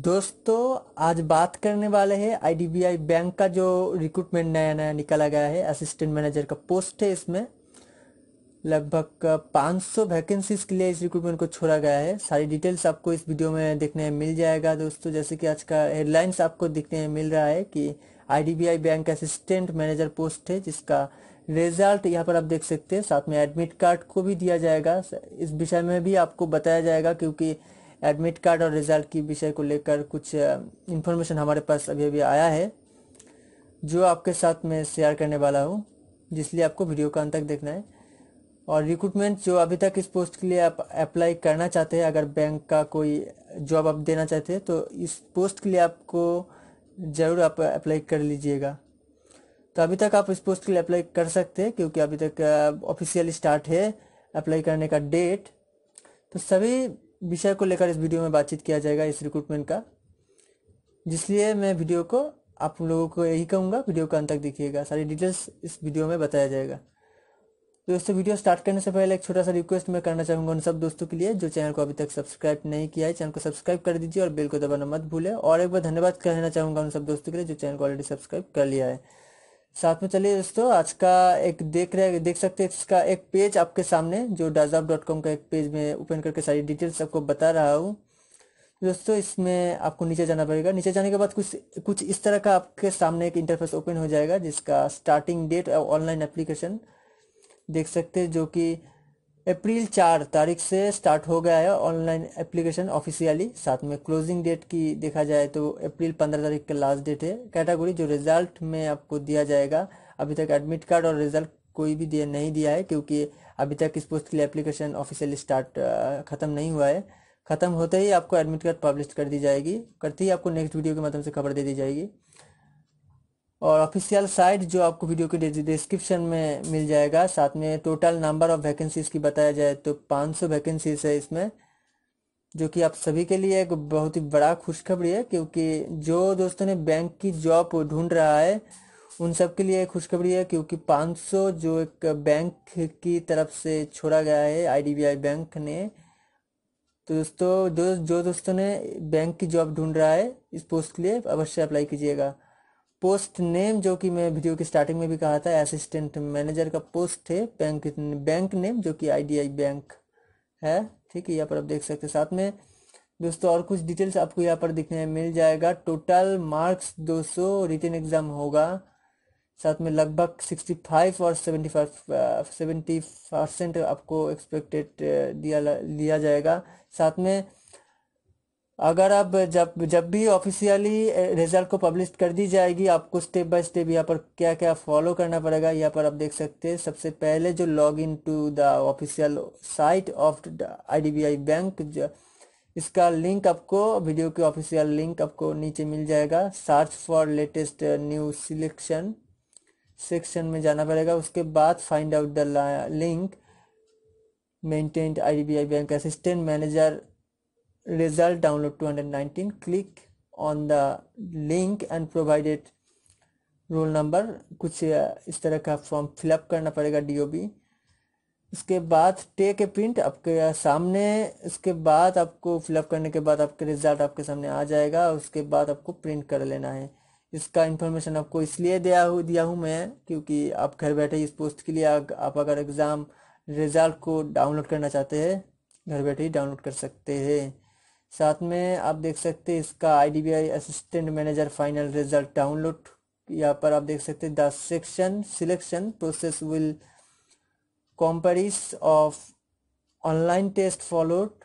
दोस्तों आज बात करने वाले हैं आईडीबीआई बैंक का जो रिक्रूटमेंट नया नया निकाला गया है। असिस्टेंट मैनेजर का पोस्ट है। इसमें लगभग 500 वैकेंसीज के लिए इस रिक्रूटमेंट को छोड़ा गया है। सारी डिटेल्स आपको इस वीडियो में देखने में मिल जाएगा दोस्तों। जैसे कि आज का हेडलाइंस आपको देखने में मिल रहा है कि IDBI bank assistant manager post है, जिसका रिजल्ट यहाँ पर आप देख सकते हैं। साथ में एडमिट कार्ड को भी दिया जाएगा। इस विषय में भी आपको बताया जाएगा, क्योंकि एडमिट कार्ड और रिजल्ट की विषय को लेकर कुछ इंफॉर्मेशन हमारे पास अभी अभी आया है, जो आपके साथ में शेयर करने वाला हूँ, जिसलिए आपको वीडियो का अंत तक देखना है। और रिक्रूटमेंट जो अभी तक इस पोस्ट के लिए आप अप्लाई करना चाहते हैं, अगर बैंक का कोई जॉब आप देना चाहते हैं तो इस पोस्ट के लिए आपको ज़रूर आप अप्लाई कर लीजिएगा। तो अभी तक आप इस पोस्ट के लिए अप्लाई कर सकते हैं, क्योंकि अभी तक ऑफिशियल स्टार्ट है अप्लाई करने का डेट। तो सभी विषय को लेकर इस वीडियो में बातचीत किया जाएगा इस रिक्रूटमेंट का, जिसलिए मैं वीडियो को आप लोगों को यही कहूँगा, वीडियो का अंत तक देखिएगा। सारी डिटेल्स इस वीडियो में बताया जाएगा। दोस्तों वीडियो स्टार्ट करने से पहले एक छोटा सा रिक्वेस्ट मैं करना चाहूँगा उन सब दोस्तों के लिए जो चैनल को अभी तक सब्सक्राइब नहीं किया है। चैनल को सब्सक्राइब कर दीजिए और बेल को दबाना मत भूलें। और एक बार धन्यवाद कहना चाहूँगा उन सब दोस्तों के लिए जो चैनल को ऑलरेडी सब्सक्राइब कर लिया है। साथ में चलिए दोस्तों, आज का एक देख सकते हैं इसका एक पेज आपके सामने, जो dazab.com का एक पेज में ओपन करके सारी डिटेल्स आपको बता रहा हूँ। दोस्तों इसमें आपको नीचे जाना पड़ेगा। नीचे जाने के बाद कुछ इस तरह का आपके सामने एक इंटरफेस ओपन हो जाएगा, जिसका स्टार्टिंग डेट और ऑनलाइन एप्लीकेशन देख सकते हैं, जो कि अप्रैल 4 तारीख से स्टार्ट हो गया है ऑनलाइन एप्लीकेशन ऑफिशियली। साथ में क्लोजिंग डेट की देखा जाए तो अप्रैल 15 तारीख का लास्ट डेट है। कैटेगरी जो रिजल्ट में आपको दिया जाएगा, अभी तक एडमिट कार्ड और रिजल्ट कोई भी नहीं दिया है, क्योंकि अभी तक इस पोस्ट के लिए एप्लीकेशन ऑफिशियली स्टार्ट खत्म नहीं हुआ है। खत्म होते ही आपको एडमिट कार्ड पब्लिश कर दी जाएगी, करते ही आपको नेक्स्ट वीडियो के माध्यम से खबर दे दी जाएगी। और ऑफिशियल साइट जो आपको वीडियो के डिस्क्रिप्शन में मिल जाएगा। साथ में टोटल नंबर ऑफ वैकेंसीज की बताया जाए तो 500 वैकेंसीज है इसमें, जो कि आप सभी के लिए एक बहुत ही बड़ा खुशखबरी है, क्योंकि जो दोस्तों ने बैंक की जॉब ढूंढ रहा है उन सब के लिए खुशखबरी है। क्योंकि 500 जो एक बैंक की तरफ से छोड़ा गया है आईडीबीआई बैंक ने। तो दोस्तों जो दोस्तों ने बैंक की जॉब ढूंढ रहा है इस पोस्ट के लिए अवश्य अप्लाई कीजिएगा। पोस्ट नेम जो कि मैं वीडियो की स्टार्टिंग में भी कहा था, असिस्टेंट मैनेजर का पोस्ट है। बैंक नेम जो कि आईडीबीआई बैंक है, ठीक है, यहाँ पर आप देख सकते हैं। साथ में दोस्तों और कुछ डिटेल्स आपको यहाँ पर दिखने में मिल जाएगा। टोटल मार्क्स 200 रिटन एग्जाम होगा। साथ में लगभग 65 और 70% आपको एक्सपेक्टेड लिया जाएगा। साथ में अगर आप जब भी ऑफिशियली रिजल्ट को पब्लिश कर दी जाएगी, आपको स्टेप बाय स्टेप यहाँ पर क्या क्या फॉलो करना पड़ेगा यहाँ पर आप देख सकते हैं। सबसे पहले जो log in to the official site of IDBI bank, इसका लिंक आपको वीडियो के ऑफिशियल लिंक आपको नीचे मिल जाएगा। Search for latest new selection section में जाना पड़ेगा। उसके बाद find out the link maintained IDBI bank assistant manager result download 219, click on the link and provided roll number, कुछ इस तरह का फॉर्म फिलअप करना पड़ेगा डीओबी। उसके बाद टेक ए प्रिंट आपके सामने। उसके बाद आपको फिलअप करने के बाद आपके रिजल्ट आपके सामने आ जाएगा। उसके बाद आपको प्रिंट कर लेना है। इसका इंफॉर्मेशन आपको इसलिए दिया हूँ मैं, क्योंकि आप घर बैठे इस पोस्ट के लिए आप अगर एग्ज़ाम रिजल्ट को डाउनलोड करना चाहते हैं, घर बैठे ही डाउनलोड कर सकते हैं। साथ में आप देख सकते हैं इसका IDBI assistant manager final result download, यहाँ पर आप देख सकते हैं the section selection process will comprise of online test followed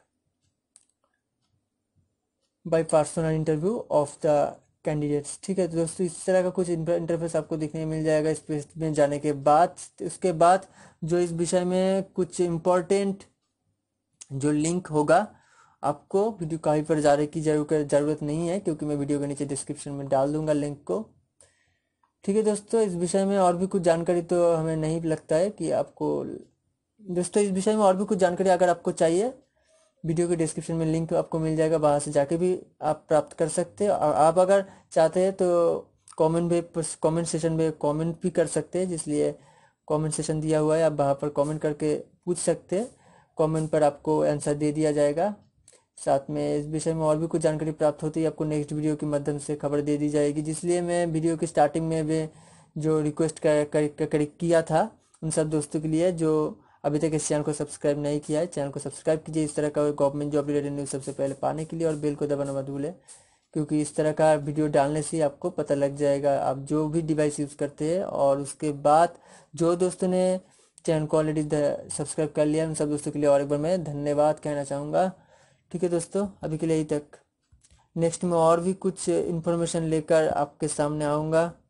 by personal interview of the candidates। ठीक है, तो दोस्तों इस तरह का कुछ इंटरफेस आपको देखने मिल जाएगा इस पेज में जाने के बाद। उसके बाद जो इस विषय में कुछ इम्पोर्टेंट जो लिंक होगा, आपको वीडियो कहीं पर जाने की जरूरत नहीं है, क्योंकि मैं वीडियो के नीचे डिस्क्रिप्शन में डाल दूंगा लिंक को। ठीक है दोस्तों, इस विषय में और भी कुछ जानकारी तो हमें नहीं लगता है कि आपको, दोस्तों इस विषय में और भी कुछ जानकारी अगर आपको चाहिए, वीडियो के डिस्क्रिप्शन में लिंक आपको मिल जाएगा, वहाँ से जाके भी आप प्राप्त कर सकते हैं। और आप अगर चाहते हैं तो कमेंट सेशन में कमेंट भी कर सकते हैं, जिसलिए कमेंट सेशन दिया हुआ है, आप वहाँ पर कमेंट करके पूछ सकते हैं। कमेंट पर आपको आंसर दे दिया जाएगा। साथ में इस विषय में और भी कुछ जानकारी प्राप्त होती है आपको नेक्स्ट वीडियो के माध्यम से खबर दे दी जाएगी, जिसलिए मैं वीडियो की स्टार्टिंग में भी जो रिक्वेस्ट किया था उन सब दोस्तों के लिए जो अभी तक इस चैनल को सब्सक्राइब नहीं किया है, चैनल को सब्सक्राइब कीजिए इस तरह का गवर्नमेंट जॉब रिलेटेड न्यूज़ सबसे पहले पाने के लिए, और बेल को दबाना मत भूलें, क्योंकि इस तरह का वीडियो डालने से ही आपको पता लग जाएगा आप जो भी डिवाइस यूज़ करते हैं। और उसके बाद जो दोस्तों ने चैनल को ऑलरेडी सब्सक्राइब कर लिया उन सब दोस्तों के लिए और एक बार मैं धन्यवाद कहना चाहूँगा। ठीक है दोस्तों, अभी के लिए यही तक। नेक्स्ट में और भी कुछ इन्फॉर्मेशन लेकर आपके सामने आऊँगा।